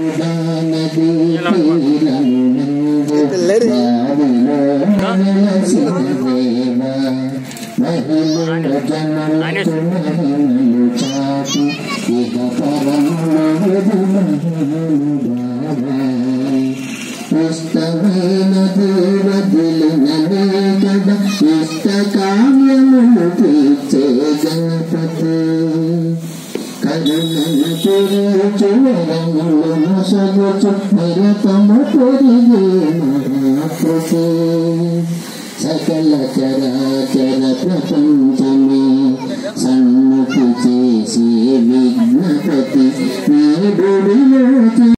ఇష్టమైన దేవదులనే కదా ఇష్టకామ్యమును తీర్చే గణపతి కరుణను తిరుగుచు వరములు మొసగుచు నిరతము పొరిగే మహాకృతి సకల చరాచర ప్రపంచమే సన్ముఖి చేసి విఘ్నపతి నీ గుడిలో